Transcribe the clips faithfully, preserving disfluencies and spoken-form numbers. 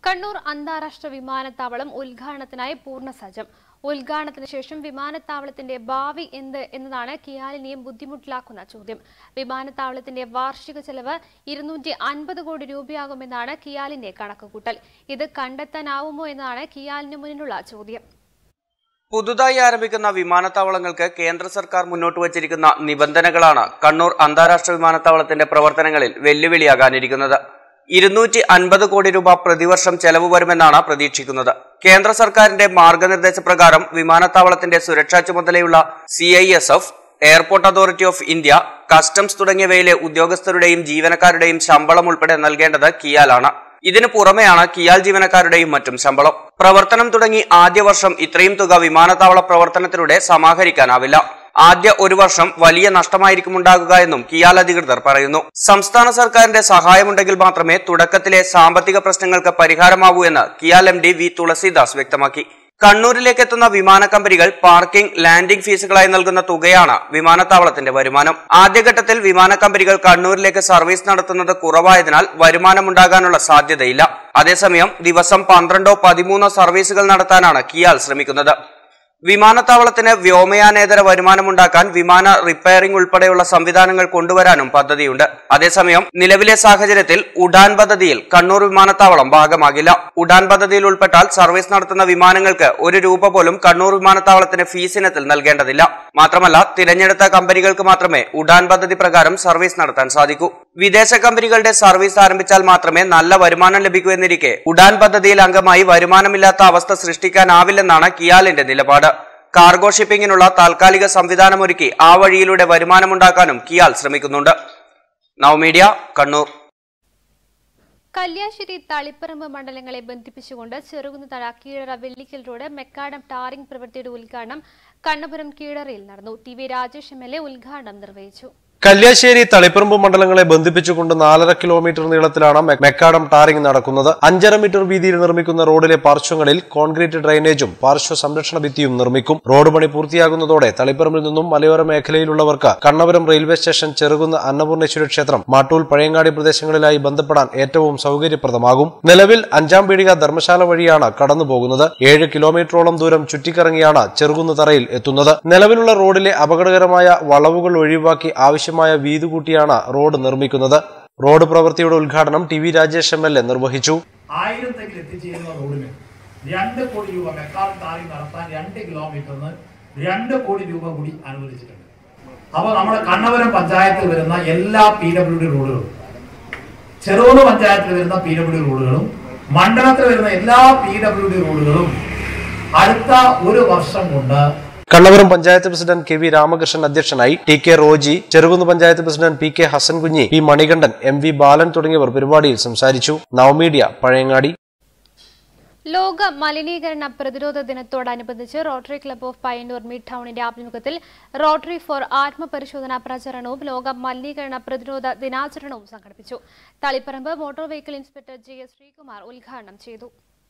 കണ്ണൂർ അന്താരാഷ്ട്ര വിമാനത്താവളം ഉദ്ഘാടനത്തിനായി പൂർണ്ണസജ്ജം. ഉദ്ഘാടനത്തിന് ശേഷം വിമാനത്താവളത്തിന്റെ ഭാവി എന്ത് എന്നതാണ് കിയാലിനെയും ബുദ്ധിമുട്ടിലാക്കുന്ന ചോദ്യം. വിമാനത്താവളത്തിന്റെ വാർഷിക ചെലവ് ഇരുന്നൂറ്റി അൻപത് കോടി രൂപയാകുമെന്നാണ് കിയാലിന്റെ കണക്കുകൂട്ടൽ. ഇത് കണ്ടെത്താനാവുമോ എന്നതാണ് കിയാലിന് മുന്നിലുള്ള ചോദ്യം. പുതുതായി ആരംഭിക്കുന്ന വിമാനത്താവളങ്ങൾക്ക് കേന്ദ്ര സർക്കാർ മുന്നോട്ട് വച്ചിരിക്കുന്ന നിബന്ധനകളാണ് കണ്ണൂർ അന്താരാഷ്ട്ര വിമാനത്താവളത്തിന്റെ പ്രവർത്തനങ്ങളിൽ വെല്ലുവിളിയാകാനിരിക്കുന്നത്. ഇരുന്നൂറ്റി അൻപത് കോടി രൂപ പ്രതിവർഷം ചെലവ് വരുമെന്നാണ് പ്രതീക്ഷിക്കുന്നത്. കേന്ദ്ര സർക്കാരിന്റെ മാർഗനിർദ്ദേശപ്രകാരം വിമാനത്താവളത്തിന്റെ സുരക്ഷാ ചുമതലയുള്ള C I S F, airport authority of India, customs തുടങ്ങിയവയിലെ ഉദ്യോഗസ്ഥരുടെയും ജീവനക്കാരുടെയും ശമ്പളം ഉൾപ്പെടെ നൽകേണ്ടത് കിയാലാണ്. ഇതിനു പുറമെയാണ് കിയാൽ ജീവനക്കാരുടെയും മറ്റും ശമ്പളം. പ്രവർത്തനം തുടങ്ങി ആദ്യ വർഷം ഇത്രയും തുക വിമാനത്താവള പ്രവർത്തനത്തിലൂടെ സമാഹരിക്കാനാവില്ല. ആദ്യ ഒരു വർഷം വലിയ നഷ്ടമായിരിക്കും ഉണ്ടാകുക എന്നും കിയാൽ അധികൃതർ പറയുന്നു. സംസ്ഥാന സർക്കാരിന്റെ സഹായമുണ്ടെങ്കിൽ മാത്രമേ തുടക്കത്തിലെ സാമ്പത്തിക പ്രശ്നങ്ങൾക്ക് പരിഹാരമാവൂ എന്ന് Kial M D V Thulasidas വ്യക്തമാക്കി. കണ്ണൂരിലേക്ക് എത്തുന്ന വിമാന കമ്പനികൾ പാർക്കിംഗ്, ലാൻഡിംഗ് ഫീസുകളായി നൽകുന്ന തുകയാണ് വിമാനത്താവളത്തിന്റെ വരുമാനം. ആദ്യഘട്ടത്തിൽ വിമാന കമ്പനികൾ കണ്ണൂരിലേക്ക് സർവീസ് നടത്തുന്നത് കുറവായതിനാൽ വരുമാനമുണ്ടാകാനുള്ള സാധ്യതയില്ല. അതേസമയം ദിവസം പന്ത്രണ്ടോ പതിമൂന്നോ സർവീസുകൾ നടത്താനാണ് കിയാൽ ശ്രമിക്കുന്നത്. വിമാനത്താവളത്തിന് വ്യോമയാനേതര വരുമാനമുണ്ടാക്കാൻ വിമാന റിപ്പയറിംഗ് ഉൾപ്പെടെയുള്ള സംവിധാനങ്ങൾ കൊണ്ടുവരാനും പദ്ധതിയുണ്ട്. അതേസമയം നിലവിലെ സാഹചര്യത്തിൽ ഉഡാൻ പദ്ധതിയിൽ കണ്ണൂർ വിമാനത്താവളം ഭാഗമാകില്ല. ഉഡാൻ പദ്ധതിയിൽ ഉൾപ്പെട്ടാൽ സർവീസ് നടത്തുന്ന വിമാനങ്ങൾക്ക് ഒരു രൂപ പോലും കണ്ണൂർ വിമാനത്താവളത്തിന് ഫീസ് ഇനത്തിൽ നൽകേണ്ടതില്ല. മാത്രമല്ല, തിരഞ്ഞെടുത്ത കമ്പനികൾക്ക് മാത്രമേ ഉഡാൻ പദ്ധതി പ്രകാരം സർവീസ് നടത്താൻ സാധിക്കൂ. വിദേശ കമ്പനികളുടെ സർവീസ് ആരംഭിച്ചാൽ മാത്രമേ നല്ല വരുമാനം ലഭിക്കൂ എന്നിരിക്കെ ഉഡാൻ പദ്ധതിയിൽ അംഗമായി വരുമാനമില്ലാത്ത അവസ്ഥ സൃഷ്ടിക്കാനാവില്ലെന്നാണ് കിയാലിന്റെ നിലപാട്. കാർഗോ ഷിപ്പിംഗിനുള്ള താൽക്കാലിക സംവിധാനമൊരുക്കി ആ വഴിയിലൂടെ വരുമാനമുണ്ടാക്കാനും കിയാൽ ശ്രമിക്കുന്നുണ്ട്. നവമീഡിയ, കണ്ണൂർ. കല്യാശ്ശേരി, തളിപ്പറമ്പ് മണ്ഡലങ്ങളെ ബന്ധിപ്പിച്ചുകൊണ്ട് Cherukunnathara Keezhara Vellikkal road macadam tarring പ്രവൃത്തിയുടെ ഉദ്ഘാടനം കണ്ണപുരം കീഴറയിൽ നടന്നു. T V Rajesh M L A ഉദ്ഘാടനം നിർവഹിച്ചു. കല്യാശ്ശേരി, തളിപ്പറമ്പ് മണ്ഡലങ്ങളെ ബന്ധിപ്പിച്ചുകൊണ്ട് നാലര കിലോമീറ്റർ നീളത്തിലാണ് മെക്കാഡം ടാറിംഗ് നടക്കുന്നത്. അഞ്ചര മീറ്റർ വീതിയിൽ നിർമ്മിക്കുന്ന റോഡിലെ പാർശ്വങ്ങളിൽ കോൺക്രീറ്റ് ഡ്രെയിനേജും പാർശ്വ സംരക്ഷണ ഭിത്തിയും നിർമ്മിക്കും. റോഡ് പണി പൂർത്തിയാകുന്നതോടെ തളിപ്പറമ്പിൽ നിന്നും മലയോര മേഖലയിലുള്ളവർക്ക് കണ്ണപുരം റെയിൽവേ സ്റ്റേഷൻ, ചെറുകുന്ന് അന്നപൂർണേശ്വരി ക്ഷേത്രം, മാട്ടൂൽ, പഴയങ്ങാടി പ്രദേശങ്ങളിലായി ബന്ധപ്പെടാൻ ഏറ്റവും സൗകര്യപ്രദമാകും. നിലവിൽ അഞ്ചാം പീടിക ധർമ്മശാല വഴിയാണ് കടന്നുപോകുന്നത്. ഏഴ് കിലോമീറ്ററോളം ദൂരം ചുറ്റിക്കറങ്ങിയാണ് ചെറുകുന്ന് തറയിൽ എത്തുന്നത്. നിലവിലുള്ള റോഡിലെ അപകടകരമായ വളവുകൾ ഒഴിവാക്കി ആവശ്യമായ വീതി കൂട്ടിയാണ് റോഡ് നിർമ്മിക്കുന്നത്. റോഡ് പ്രവൃത്തിയുടെ ഉദ്ഘാടനം T V Rajesh M L A നിർവഹിച്ചു. ആയിരത്തെങ്കിലും എത്തിച്ചേരുന്ന റോഡിന് രണ്ട് കോടി രൂപ മെക്കാഡം ടാറിംഗ് നടത്താൻ രണ്ട് കിലോമീറ്ററിന് രണ്ട് കോടി രൂപ കൂടി അനുവദിച്ചിട്ടുണ്ട്. അപ്പോൾ നമ്മുടെ കണ്ണപുരം പഞ്ചായത്തിൽ വരുന്ന എല്ലാ പി ഡബ്ല്യു ഡി റോഡുകളും, ചെറുകുന്ന് പഞ്ചായത്തിൽ വരുന്ന പി ഡബ്ല്യു ഡി റോഡുകളും, മണ്ഡലത്തിൽ വരുന്ന എല്ലാ പി ഡബ്ല്യു ഡി റോഡുകളും അടുത്ത ഒരു വർഷം കൊണ്ട് Kannapuram panchayat president K V Ramakrishnan അധ്യക്ഷനായി. T K Roji, Cherukunnu panchayat president P K Hasankunhi, P Manikandan, M V Balan തുടങ്ങിയവർ പരിപാടിയിൽ സംസാരിച്ചു. നവമീഡിയ, പഴയങ്ങാടി. ലോക മലിനീകരണ പ്രതിരോധ ദിനത്തോടനുബന്ധിച്ച് rotary club of Payyanur mid ടൗണിന്റെ ആഭിമുഖ്യത്തിൽ റോട്ടറി ഫോർ ആത്മപരിശോധന പ്രചരണവും ലോക മലിനീകരണ പ്രതിരോധ ദിനാചരണവും സംഘടിപ്പിച്ചു. Taliparamba motor vehicle inspector J S Sreekumar ഉദ്ഘാടനം ചെയ്തു.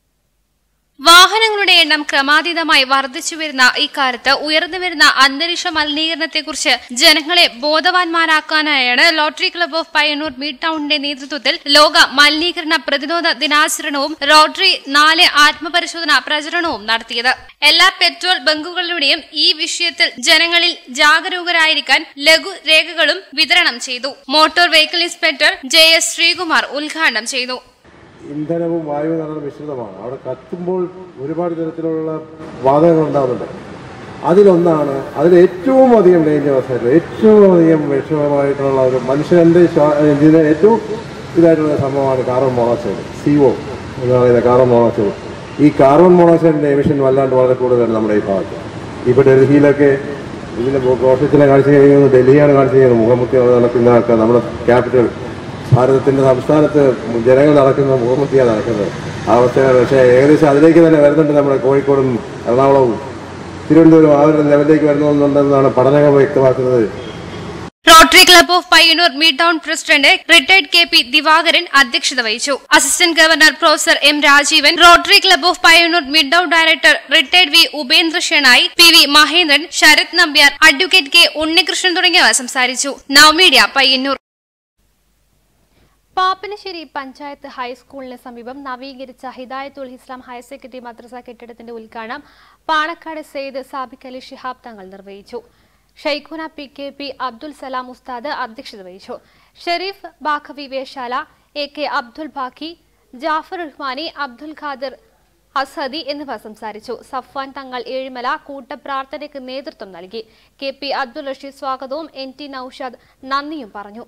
വാഹനങ്ങളുടെ എണ്ണം ക്രമാതീതമായി വർദ്ധിച്ചുവരുന്ന ഇക്കാലത്ത് ഉയർന്നുവരുന്ന അന്തരീക്ഷ മലിനീകരണത്തെക്കുറിച്ച് ജനങ്ങളെ ബോധവാന്മാരാക്കാനായാണ് rotary club of Payyanur mid ടൗണിന്റെ നേതൃത്വത്തിൽ ലോക മലിനീകരണ പ്രതിരോധ ദിനാചരണവും റോട്ടറി നാല് ആത്മപരിശോധന പ്രചരണവും നടത്തിയത്. എല്ലാ പെട്രോൾ ബങ്കുകളിലൂടെയും ഈ വിഷയത്തിൽ ജനങ്ങളിൽ ജാഗരൂകരായിരിക്കാൻ ലഘുരേഖകളും വിതരണം ചെയ്തു. Motor vehicle inspector J S Sreekumar ഉദ്ഘാടനം ചെയ്തു. ഇന്ധനവും വായുവും നല്ല മിശ്രിതമാണ്. അവിടെ കത്തുമ്പോൾ ഒരുപാട് തരത്തിലുള്ള വാതകങ്ങൾ ഉണ്ടാകുന്നുണ്ട്. അതിലൊന്നാണ്, അതിൽ ഏറ്റവും അധികം ഡേഞ്ചറസ് ആയിട്ടുള്ള, ഏറ്റവും അധികം വിഷമമായിട്ടുള്ള ഒരു മനുഷ്യൻ്റെ ഇതിന് ഏറ്റവും ഇതായിട്ടുള്ള സംഭവമാണ് കാർബൺ മോണോക്സൈഡ്, സി ഒ എന്ന് പറയുന്ന കാർബൺ മോണോക്സൈഡ്. ഈ കാർബൺ മോണോക്സൈഡിൻ്റെ എമിഷൻ വല്ലാണ്ട് വളരെ കൂടുതലാണ് നമ്മുടെ ഈ ഭാഗത്ത്. ഇപ്പോൾ ഡൽഹിയിലൊക്കെ ഇതിൻ്റെ പ്രോസസ്സിനെ കാണിച്ചു കഴിയുന്നത് ഡൽഹിയാണ് കാണിച്ചു കഴിയുന്നത്. മുഖമുത്തി നടക്കുന്ന നമ്മുടെ ക്യാപിറ്റൽ ഭാരതത്തിൻ്റെ സംസ്ഥാനത്ത് ജനങ്ങൾ നടക്കുന്ന മുഖമുത്തിയാണ് നടക്കുന്നത് ആ അവസ്ഥയാണ്. പക്ഷേ ഏകദേശം അതിലേക്ക് തന്നെ വരുന്നുണ്ട്. നമ്മുടെ കോഴിക്കോടും എറണാകുളവും തിരുവനന്തപുരം ആ ഒരു ലെവലിലേക്ക് വരുന്നുണ്ടെന്നാണ് പഠനങ്ങൾ വ്യക്തമാക്കുന്നത്. Rotary club of Payyanur mid town president retired K P Divakaran അധ്യക്ഷത വഹിച്ചു. Assistant governor professor M Rajeevan, rotary club of Payyanur mid town director retired V Upendra Shenoy, P V Mahendran, Sarath Nambiar, advocate K Unnikrishnan തുടങ്ങിയവർ സംസാരിച്ചു. നവമീഡിയ, പയ്യന്നൂർ. പാപ്പനശ്ശേരി പഞ്ചായത്ത് ഹൈസ്കൂളിന് സമീപം നവീകരിച്ച ഹിദായത്തുൽ ഇസ്ലാം ഹയർ സെക്കൻഡറി മദ്രസ കെട്ടിടത്തിന്റെ ഉദ്ഘാടനം പാണക്കാട് സെയ്ദ് സാബിക് അലി ശിഹാബ് തങ്ങൾ നിർവഹിച്ചു. Shaikhuna P K P Abdul Salam Usthad അധ്യക്ഷത വഹിച്ചു. ഷെരീഫ് ബാഖവി വേശാല, എ കെ അബ്ദുൽ ബാഖി, ജാഫർ റഹ്മാനി, അബ്ദുൽ ഖാദിർ അസദി എന്നിവർ സംസാരിച്ചു. സഫ്വാൻ തങ്ങൾ ഏഴിമല കൂട്ടപ്രാർത്ഥനയ്ക്ക് നേതൃത്വം നൽകി. കെ പി അബ്ദുൽ റഷീദ് സ്വാഗതവും എൻ ടി നൌഷാദ് നന്ദിയും പറഞ്ഞു.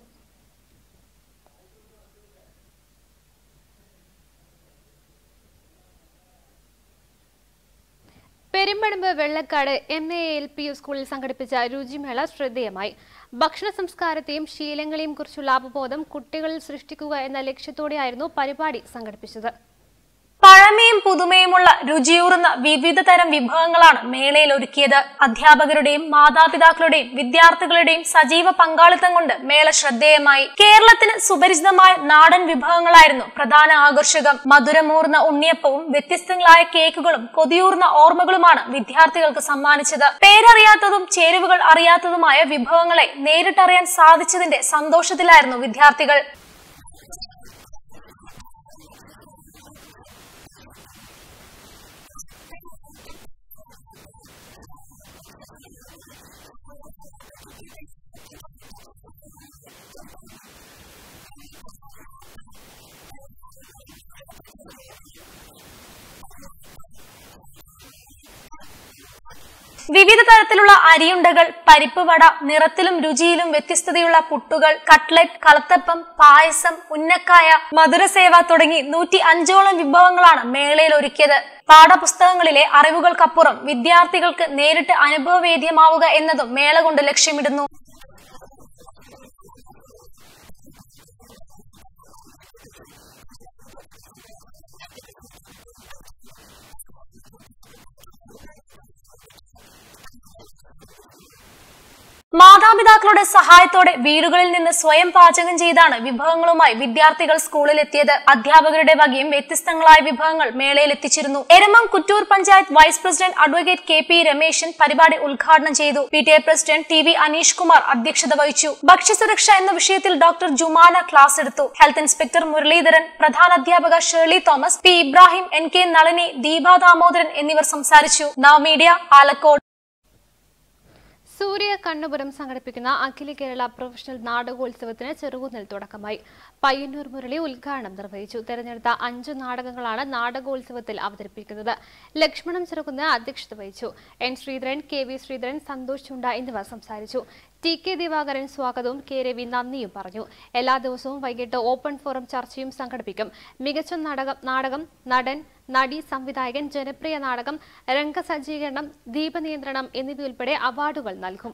Perumbadamb Vellakkad M A L P U സ്കൂളിൽ സംഘടിപ്പിച്ച രുചിമേള ശ്രദ്ധേയമായി. ഭക്ഷണ സംസ്കാരത്തെയും ശീലങ്ങളെയും കുറിച്ചുള്ള അവബോധം കുട്ടികളിൽ സൃഷ്ടിക്കുക എന്ന ലക്ഷ്യത്തോടെയായിരുന്നു പരിപാടി സംഘടിപ്പിച്ചത്. പഴമയും പുതുമയുമുള്ള രുചിയൂറുന്ന വിവിധ തരം വിഭവങ്ങളാണ് മേളയിൽ ഒരുക്കിയത്. അധ്യാപകരുടെയും മാതാപിതാക്കളുടെയും വിദ്യാർത്ഥികളുടെയും സജീവ പങ്കാളിത്തം കൊണ്ട് മേള ശ്രദ്ധേയമായി. കേരളത്തിന് സുപരിചിതമായ നാടൻ വിഭവങ്ങളായിരുന്നു പ്രധാന ആകർഷകം. മധുരമൂർന്ന ഉണ്ണിയപ്പവും വ്യത്യസ്തങ്ങളായ കേക്കുകളും കൊതിയൂർന്ന ഓർമ്മകളുമാണ് വിദ്യാർത്ഥികൾക്ക് സമ്മാനിച്ചത്. പേരറിയാത്തതും ചേരുവകൾ അറിയാത്തതുമായ വിഭവങ്ങളെ നേരിട്ടറിയാൻ സാധിച്ചതിന്റെ സന്തോഷത്തിലായിരുന്നു വിദ്യാർത്ഥികൾ. വിവിധ തരത്തിലുള്ള അരിയുണ്ടകൾ, പരിപ്പ് വട, നിറത്തിലും രുചിയിലും വ്യത്യസ്തതയുള്ള പുട്ടുകൾ, കട്ട്ലറ്റ്, കളത്തപ്പം, പായസം, ഉന്നക്കായ, മധുരസേവ തുടങ്ങി നൂറ്റി അഞ്ചോളം വിഭവങ്ങളാണ് മേളയിൽ ഒരുക്കിയത്. പാഠപുസ്തകങ്ങളിലെ അറിവുകൾക്കപ്പുറം വിദ്യാർത്ഥികൾക്ക് നേരിട്ട് അനുഭവവേദ്യമാവുക എന്നതും മേള കൊണ്ട് ലക്ഷ്യമിടുന്നു. മാതാപിതാക്കളുടെ സഹായത്തോടെ വീടുകളിൽ നിന്ന് സ്വയം പാചകം ചെയ്താണ് വിഭവങ്ങളുമായി വിദ്യാർത്ഥികൾ സ്കൂളിലെത്തിയത്. അധ്യാപകരുടെ വകയും വ്യത്യസ്തങ്ങളായ വിഭവങ്ങൾ മേളയിൽ എത്തിച്ചിരുന്നു. Eramam Kuttoor panchayat vice president advocate K P Rameshan പരിപാടി ഉദ്ഘാടനം ചെയ്തു. P T A president T V Aneesh Kumar അധ്യക്ഷത വഹിച്ചു. ഭക്ഷ്യസുരക്ഷ എന്ന വിഷയത്തിൽ ഡോക്ടർ ജുമാന ക്ലാസ് എടുത്തു. ഹെൽത്ത് ഇൻസ്പെക്ടർ മുരളീധരൻ, പ്രധാനാധ്യാപക Shirley Thomas, P Ibrahim, N K Nalini, Deepa Damodaran എന്നിവർ സംസാരിച്ചു. നവമീഡിയ, ആലക്കോട്. സൂര്യ കണ്ണപുരം സംഘടിപ്പിക്കുന്ന അഖില കേരള പ്രൊഫഷണൽ നാടകോത്സവത്തിന് ചെറുകുന്നിൽ തുടക്കമായി. പയ്യന്നൂർ മുരളി ഉദ്ഘാടനം നിർവഹിച്ചു. തെരഞ്ഞെടുത്ത അഞ്ചു നാടകങ്ങളാണ് നാടകോത്സവത്തിൽ അവതരിപ്പിക്കുന്നത്. ലക്ഷ്മണം ചെറുകുന്ന് അധ്യക്ഷത വഹിച്ചു. N Sreedharan, K V Sreedharan, Santhosh Chunda എന്നിവർ സംസാരിച്ചു. ടി കെ ദിവാകരൻ സ്വാഗതവും കെ രവി നന്ദിയും പറഞ്ഞു. എല്ലാ ദിവസവും വൈകിട്ട് ഓപ്പൺ ഫോറം ചർച്ചയും സംഘടിപ്പിക്കും. മികച്ച നാടകം നാടകം നടൻ, നടി, സംവിധായകൻ, ജനപ്രിയ നാടകം, രംഗസജ്ജീകരണം, ദീപനിയന്ത്രണം എന്നിവയുൾപ്പെടെ അവാർഡുകൾ നൽകും.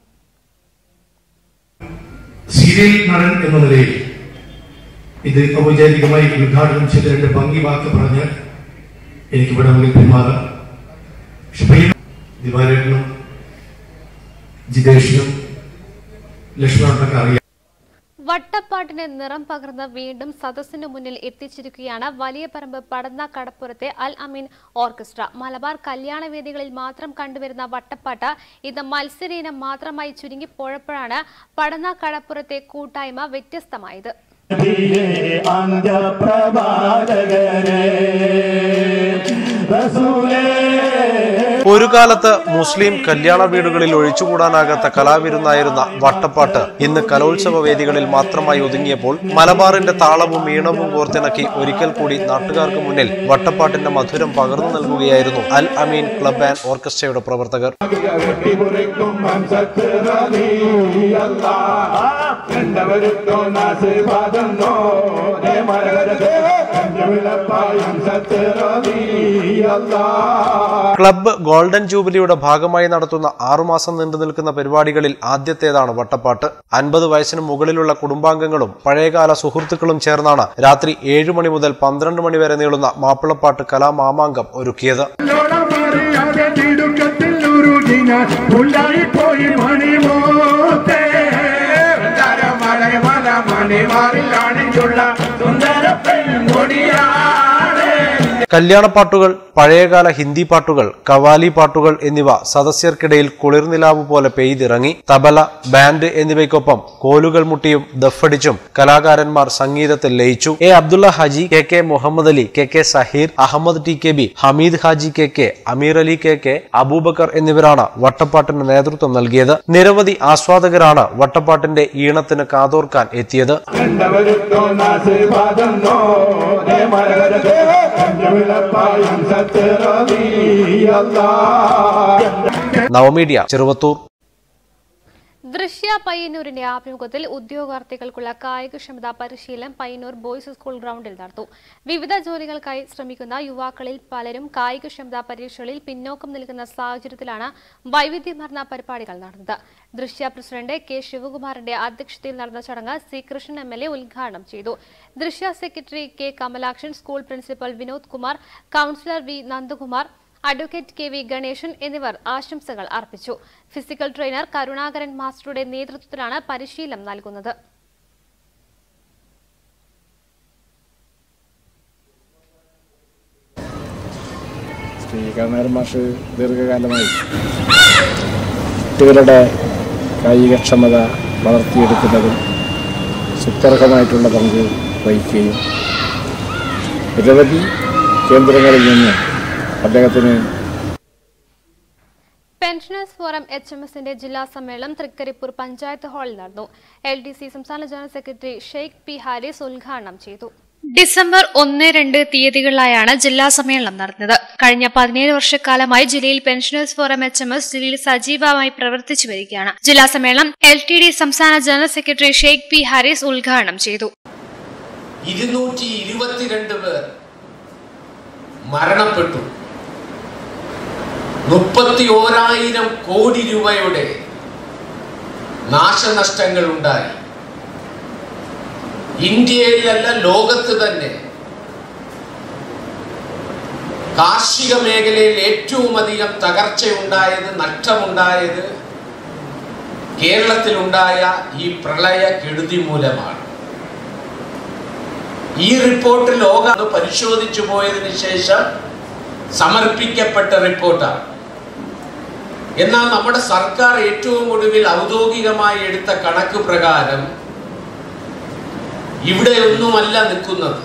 സീരിയൽ നടൻ എന്ന നിലയിൽ ഇത് ഔപചാരികമായി ഉദ്ഘാടനം ചെയ്ത രണ്ട് ഭംഗി വാക്ക് പറഞ്ഞ് എനിക്ക് ഇവിടെ മുന്നിൽ പെരുമാറാം. ദിവാരേട്ടനും ജിതേഷിനും ലക്ഷ്മണനൊക്കെ അറിയാം. വട്ടപ്പാട്ടിന് നിറം പകർന്ന് വീണ്ടും സദസ്സിന് മുന്നിൽ എത്തിച്ചിരിക്കുകയാണ് വലിയ പറമ്പ് പടന്ന കടപ്പുറത്തെ അൽ അമീൻ ഓർക്കസ്ട്ര. മലബാർ കല്യാണവേദികളിൽ മാത്രം കണ്ടുവരുന്ന വട്ടപ്പാട്ട് ഇത് മത്സരീനം മാത്രമായി ചുരുങ്ങിപ്പോഴപ്പോഴാണ് പടന്ന കടപ്പുറത്തെ കൂട്ടായ്മ വ്യത്യസ്തമായത്. ഒരു കാലത്ത് മുസ്ലിം കല്യാണ വീടുകളിൽ ഒഴിച്ചുകൂടാനാകാത്ത കലാവിരുന്നായിരുന്ന വട്ടപ്പാട്ട് ഇന്ന് കലോത്സവ വേദികളിൽ മാത്രമായി ഒതുങ്ങിയപ്പോൾ മലബാറിന്റെ താളവും ഈണവും കോർത്തിണക്കി ഒരിക്കൽ കൂടി നാട്ടുകാർക്ക് മുന്നിൽ വട്ടപ്പാട്ടിന്റെ മധുരം പകർന്നു നൽകുകയായിരുന്നു അൽ അമീൻ ക്ലബ് ആൻഡ് ഓർക്കസ്ട്രയുടെ പ്രവർത്തകർ. ക്ലബ്ബ് ഗോൾഡൻ ജൂബിലിയുടെ ഭാഗമായി നടത്തുന്ന ആറുമാസം നീണ്ടു നിൽക്കുന്ന പരിപാടികളിൽ ആദ്യത്തേതാണ് വട്ടപ്പാട്ട്. അൻപത് വയസ്സിന് മുകളിലുള്ള കുടുംബാംഗങ്ങളും പഴയകാല സുഹൃത്തുക്കളും ചേർന്നാണ് രാത്രി ഏഴു മണി മുതൽ പന്ത്രണ്ട് മണി വരെ നീളുന്ന മാപ്പിളപ്പാട്ട് കലാമാമാങ്കം ഒരുക്കിയത്. കല്യാണപ്പാട്ടുകൾ, പഴയകാല ഹിന്ദി പാട്ടുകൾ, കവാലി പാട്ടുകൾ എന്നിവ സദസ്യർക്കിടയിൽ കുളിർനിലാവ് പോലെ പെയ്തിറങ്ങി. തബല, ബാൻഡ് എന്നിവയ്ക്കൊപ്പം കോലുകൾ മുട്ടിയും ദഫടിച്ചും കലാകാരന്മാർ സംഗീതത്തിൽ ലയിച്ചു. A Abdulla Haji, K K Muhammad Ali, K K Saheer, Ahammed T K B, Hameed Haji K K, Ameer Ali K K, Aboobacker എന്നിവരാണ് വട്ടപ്പാട്ടിന് നേതൃത്വം നൽകിയത്. നിരവധി ആസ്വാദകരാണ് വട്ടപ്പാട്ടിന്റെ ഈണത്തിന് കാതോർക്കാൻ എത്തിയത്. നവമീഡിയ, ചെറുവത്തൂർ. ദൃശ്യ പയ്യന്നൂരിന്റെ ആഭിമുഖ്യത്തിൽ ഉദ്യോഗാർത്ഥികൾക്കുള്ള കായികക്ഷമതാ പരിശീലനം പയ്യന്നൂർ ബോയ്സ് സ്കൂൾ ഗ്രൗണ്ടിൽ നടന്നു. വിവിധ ജോലികൾക്കായി ശ്രമിക്കുന്ന യുവാക്കളിൽ പലരും കായികക്ഷമതാ പരീക്ഷകളിൽ പിന്നോക്കം നിൽക്കുന്ന സാഹചര്യത്തിലാണ് വൈവിധ്യമാർന്ന പരിപാടികൾ നടന്നത്. ദൃശ്യ പ്രസിഡന്റ് കെ ശിവകുമാറിന്റെ അധ്യക്ഷതയിൽ നടന്ന ചടങ്ങ് C Krishnan M L A ഉദ്ഘാടനം ചെയ്തു. Drishya secretary K Kamalakshan, school principal Vinod Kumar, councillor V Nandakumar, advocate K V Ganeshan എന്നിവർ ആശംസകൾ അർപ്പിച്ചു. ഫിസിക്കൽ ട്രെയിനർ കരുണാകരൻ മാസ്റ്ററുടെ നേതൃത്വത്തിലാണ് പരിശീലനം നൽകുന്നത്. ശ്രീ കരുണാകരൻ മാഷ് ദീർഘകാലമായി കുട്ടികളുടെ കായികക്ഷമത വളർത്തിയെടുക്കുന്നതിൽ സുത്യർഹമായിട്ടുള്ള പങ്ക് വഹിക്കുകയും നിരവധി കേന്ദ്രങ്ങളിൽ നിന്ന് അദ്ദേഹത്തിന് പെൻഷനേഴ്സ് ഫോറം എച്ച് എം എസിന്റെ ജില്ലാ സമ്മേളനം തൃക്കരിപ്പൂർ പഞ്ചായത്ത് ഹാളിൽ നടന്നു. എൽ ഡി സി സംസ്ഥാന general secretary Sheikh P Haris ഉദ്ഘാടനം ചെയ്തു. ഡിസംബർ ഒന്ന് രണ്ട് തീയതികളിലായാണ് ജില്ലാ സമ്മേളനം നടന്നത്. കഴിഞ്ഞ പതിനേഴ് വർഷക്കാലമായി ജില്ലയിൽ pensioners forum H M S ജില്ലയിൽ സജീവമായി പ്രവർത്തിച്ചു വരികയാണ്. ജില്ലാ സമ്മേളനം എൽ ടി ഡി സംസ്ഥാന general secretary Sheikh P Haris ഉദ്ഘാടനം ചെയ്തു. ഇരുന്നൂറ്റി ഇരുപത്തിരണ്ട് പേർ മരണപ്പെട്ടു. മുപ്പത്തി ഓരായിരം കോടി രൂപയുടെ നാശനഷ്ടങ്ങൾ ഉണ്ടായി. ഇന്ത്യയിലല്ല ലോകത്ത് തന്നെ കാർഷിക മേഖലയിൽ ഏറ്റവും അധികം തകർച്ചയുണ്ടായത്, നഷ്ടമുണ്ടായത് കേരളത്തിലുണ്ടായ ഈ പ്രളയ കെടുതി മൂലമാണ്. ഈ റിപ്പോർട്ട് ലോകം പരിശോധിച്ചു പോയതിനു ശേഷം സമർപ്പിക്കപ്പെട്ട റിപ്പോർട്ടാണ്. എന്നാൽ നമ്മുടെ സർക്കാർ ഏറ്റവും ഒടുവിൽ ഔദ്യോഗികമായി എടുത്ത കണക്ക് പ്രകാരം ഇവിടെയൊന്നുമല്ല നിൽക്കുന്നത്.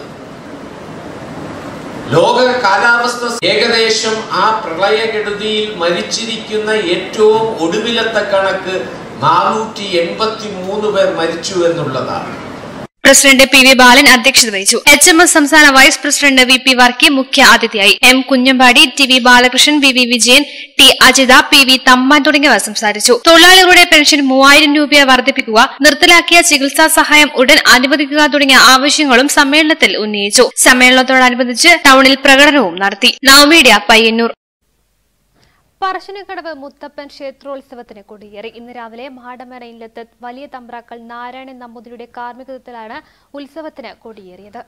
ലോക കാലാവസ്ഥ ഏകദേശം ആ പ്രളയകെടുതിയിൽ മരിച്ചിരിക്കുന്ന ഏറ്റവും ഒടുവിലത്തെ കണക്ക് നാനൂറ്റി എൺപത്തി മൂന്ന് പേർ മരിച്ചു എന്നുള്ളതാണ്. പ്രസിഡന്റ് പി വി ബാലൻ അധ്യക്ഷത വഹിച്ചു. എച്ച് എം എസ് സംസ്ഥാന vice president V P Varkey മുഖ്യ അതിഥിയായി. M Kunhambadi, T V Balakrishnan, V V Vijayan, T Ajitha, P V Thamman തുടങ്ങിയവർ സംസാരിച്ചു. തൊഴിലാളികളുടെ പെൻഷൻ മൂവായിരം രൂപ വർദ്ധിപ്പിക്കുക, നിർത്തലാക്കിയ ചികിത്സാ സഹായം ഉടൻ അനുവദിക്കുക തുടങ്ങിയ ആവശ്യങ്ങളും സമ്മേളനത്തിൽ ഉന്നയിച്ചു. സമ്മേളനത്തോടനുബന്ധിച്ച് ടൌണിൽ പ്രകടനവും നടത്തി. നവമീഡിയ, പയ്യന്നൂർ. പറശ്ശിനിക്കടവ് മുത്തപ്പൻ ക്ഷേത്രോത്സവത്തിന് കൊടിയേറി. ഇന്ന് രാവിലെ മാടമറയിലെത്ത് വലിയ തമ്പ്രാക്കൾ നാരായണൻ നമ്പൂതിരിയുടെ കാർമ്മികത്വത്തിലാണ് ഉത്സവത്തിന് കൊടിയേറിയത്.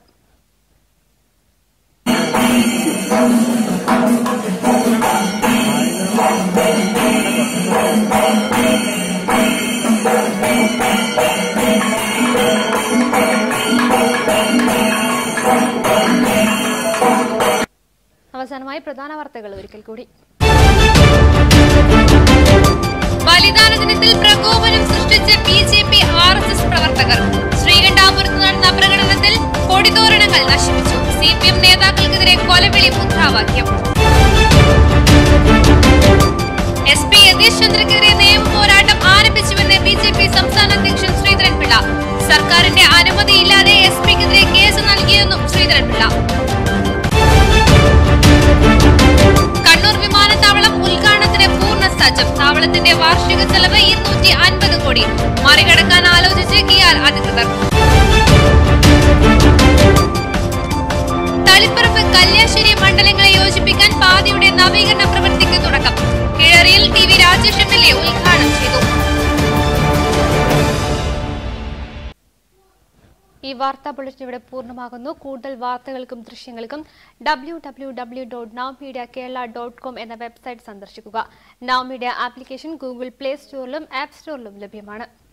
അവസാനമായി പ്രധാന വാർത്തകൾ ഒരിക്കൽ കൂടി. ബലിദാന ദിനത്തിൽ പ്രകോപനം സൃഷ്ടിച്ച B J P R S S പ്രവർത്തകർ. ശ്രീകണ്ഠാപുരത്ത് നടന്ന പ്രകടനത്തിൽ കൊടിതോരണങ്ങൾ നശിപ്പിച്ചു. സി പി എം നേതാക്കൾക്കെതിരെ കൊലവിളി മുദ്രാവാക്യം. എസ് പി യതീഷ് ചന്ദ്രക്കെതിരെ നിയമ പോരാട്ടം ആരംഭിച്ചുവെന്ന് ബി ജെ പി സംസ്ഥാന അധ്യക്ഷൻ ശ്രീധരൻപിള്ള. സർക്കാരിന്റെ അനുമതിയില്ലാതെ എസ് പിക്കെതിരെ കേസ് നൽകിയെന്നും ശ്രീധരൻപിള്ള. കണ്ണൂർ വിമാനത്താവളം ഉദ്ഘാടനത്തിന് പൂർണ്ണ സജ്ജം. താവളത്തിന്റെ വാർഷിക ചെലവ് ഇരുന്നൂറ്റി അൻപത് കോടി. മറികടക്കാൻ ആലോചിച്ച് കിയാൽ അധികൃതർ. തളിപ്പറമ്പ് കല്യാശ്ശേരി മണ്ഡലങ്ങളെ യോജിപ്പിക്കാൻ പാതയുടെ നവീകരണ പ്രവൃത്തിക്ക് തുടക്കം. കിഴറിയിൽ T V Rajesh M L A ഉദ്ഘാടനം ചെയ്തു. ഈ വാർത്താ ബുള്ളറ്റിൻ ഇവിടെ പൂർണ്ണമാകുന്നു. കൂടുതൽ വാർത്തകൾക്കും ദൃശ്യങ്ങൾക്കും W W W dot now media Kerala dot com എന്ന വെബ്സൈറ്റ് സന്ദർശിക്കുക. Now media application Google play സ്റ്റോറിലും ആപ്പ് സ്റ്റോറിലും ലഭ്യമാണ്.